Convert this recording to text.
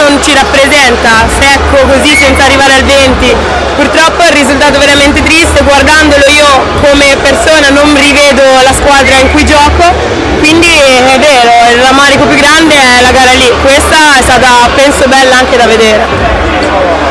non ci rappresenta, secco così senza arrivare al 20. Purtroppo è un risultato veramente triste, guardandolo io come persona non rivedo la squadra in cui gioco, quindi è vero, il rammarico più grande è la gara lì, questa è stata penso bella anche da vedere.